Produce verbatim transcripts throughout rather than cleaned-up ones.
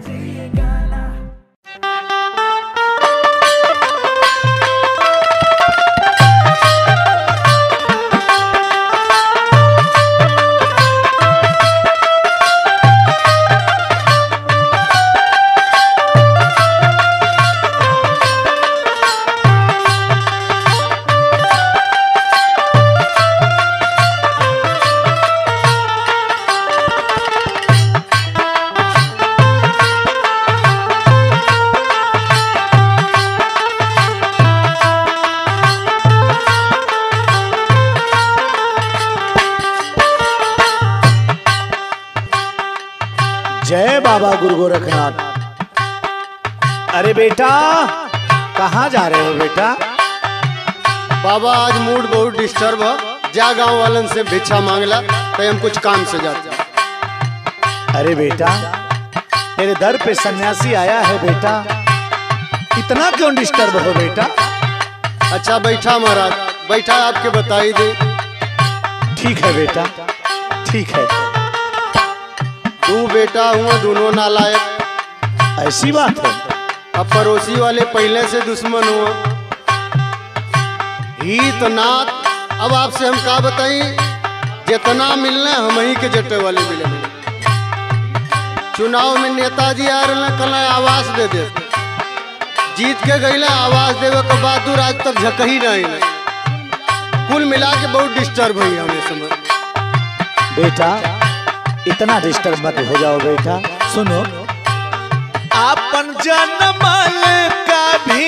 जय बाबा गुरु गोरखनाथ। अरे बेटा कहाँ जा रहे हो बेटा? बाबा आज मूड बहुत डिस्टर्ब है, जा गांव वालन से भिक्षा मांगला तो हम कुछ काम से जाते। अरे बेटा तेरे दर पे सन्यासी आया है बेटा, इतना क्यों डिस्टर्ब हो बेटा? अच्छा बैठा महाराज, बैठा आपके बताई दे। ठीक है बेटा ठीक है। तू बेटा हुआ दोनों नालायक। ऐसी बात है? अब पड़ोसी वाले पहले से दुश्मन हुआ हित नाथ। अब आपसे हम का बताई, जितना मिलना हम ही के जटे वाले मिले। चुनाव में नेताजी आ रहे कल आवास दे दे, जीत के गई आवास देवे के बाद आज तक झकही नहीं। कुल मिला के बहुत डिस्टर्ब हुई हमें समझ। बेटा इतना डिस्टर्ब मत हो जाओ बेटा। सुनो, आपन जनमल का भी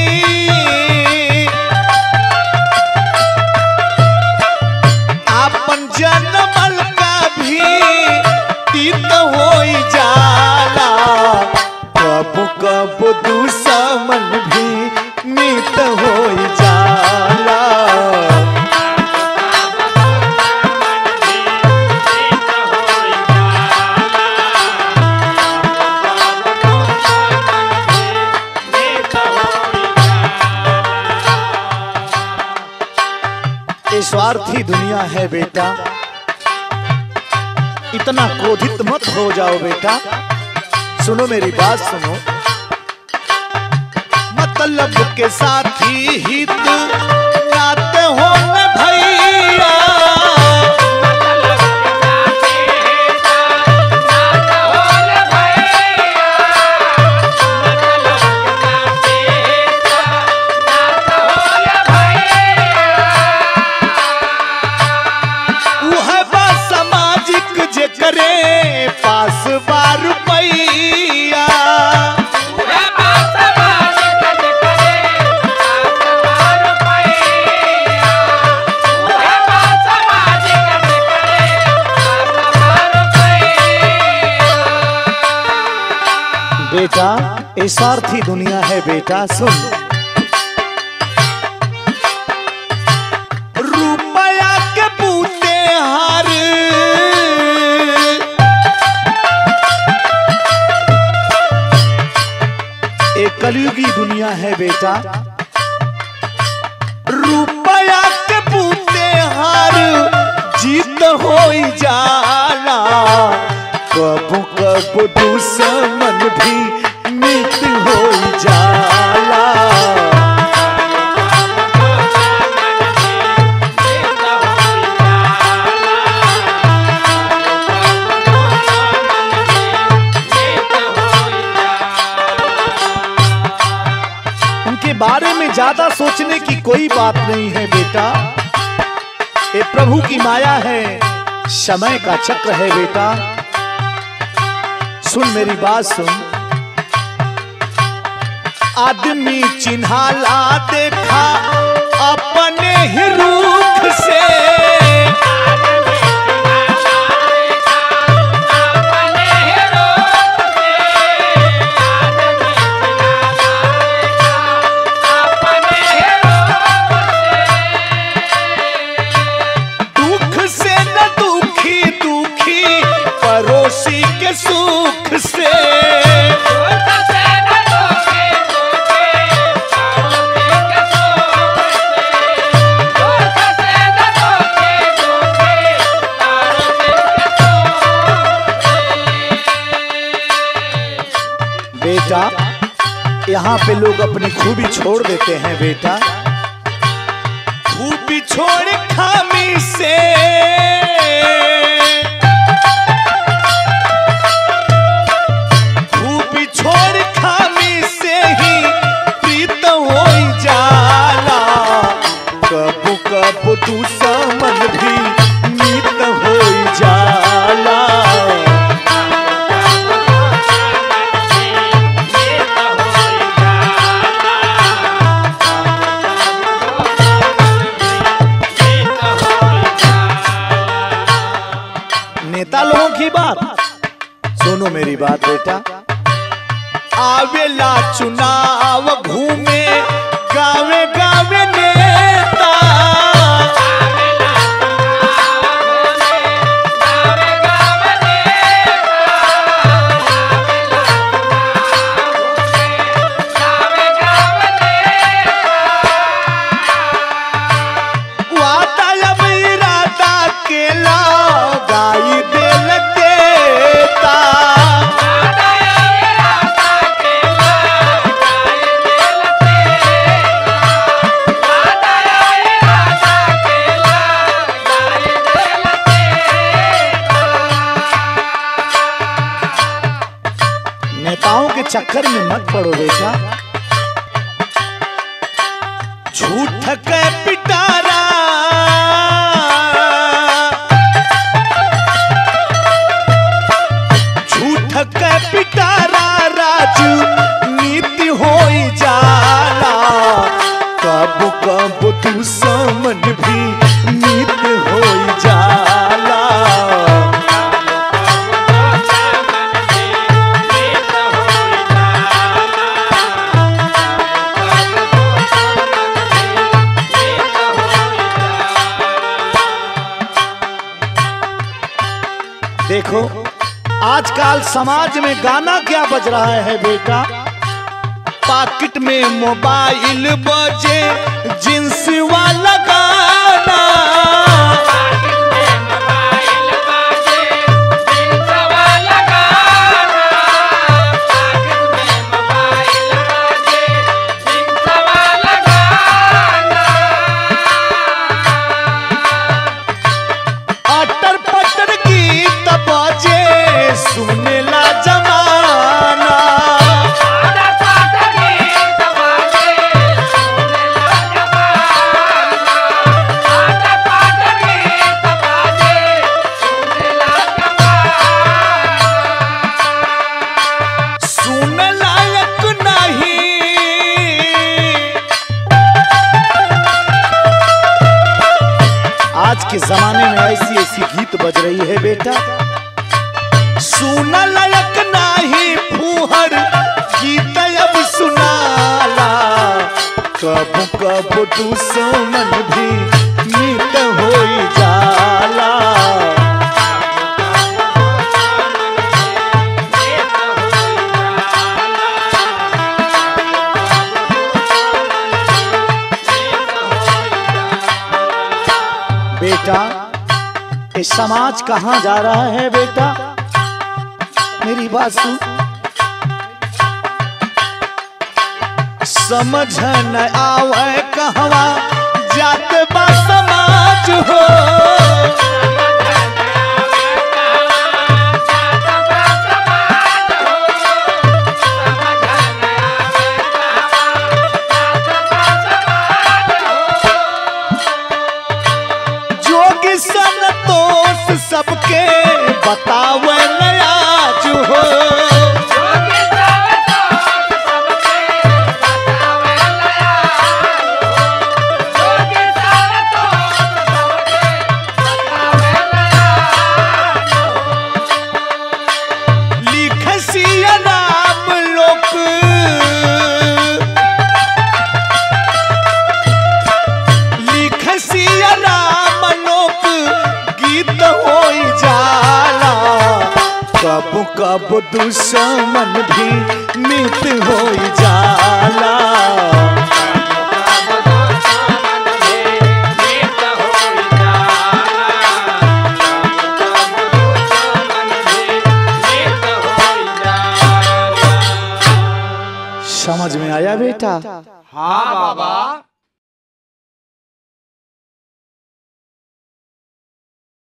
आपन जनमल का भी तीत होई जाला, कब कब दुश्मन भी मीत होई जाला। स्वार्थी दुनिया है बेटा, इतना क्रोधित मत हो जाओ बेटा। सुनो मेरी बात सुनो, मतलब के साथी हित नाते हो न भैया। पास बार पैया बेटा, ये स्वार्थी दुनिया है बेटा। सुन, रुपया के बूते हार कलयुगी दुनिया है बेटा। रुपया के बूते हार जीत होई जाला, कब कब दुश्मन भी मित होई जाला। बारे में ज्यादा सोचने की कोई बात नहीं है बेटा। ये प्रभु की माया है, समय का चक्र है बेटा। सुन मेरी बात सुन, आदमी चिन्हाला देखा अपने ही रूख से, पड़ोसी के सुख से। बेटा यहाँ पे लोग अपनी खूबी छोड़ देते हैं बेटा। खूबी छोड़ खामी से खूबी छोड़ खामी से ही प्रीत हो जाला। कब कब तू समझ भी मीत हो जाला। नेता लोगों की बात सुनो मेरी बात बेटा। आवेला चुनाव घूमे गावे गावे नेता। नेताओं के चक्कर में मत पड़ो बेटा। झूठ के पिटारा झूठ के पिटारा राजनीति हो जाला। कब कब तू समझ भी नीत हो जाला। देखो आजकल समाज में गाना क्या बज रहा है बेटा। पॉकेट में मोबाइल बजे जींस वाला गाना। अटर पटर गीत बजे सुनेला जमाना। सुन लायक नहीं आज के जमाने में ऐसी ऐसी गीत बज रही है बेटा। सुन लायक नहीं फूहर गीत अब सुनाला। कब कब तू समन भी मीत हो जाला। बेटा ये समाज कहाँ जा रहा है बेटा। मेरी बात सुन। समझ न आवे कहवा जात बा समाज हो। जोगी संतोष सबके बतावे आज हो। कब कब दुश्मन भी मित हो जाला। समझ में आया बेटा? हाँ बाबा।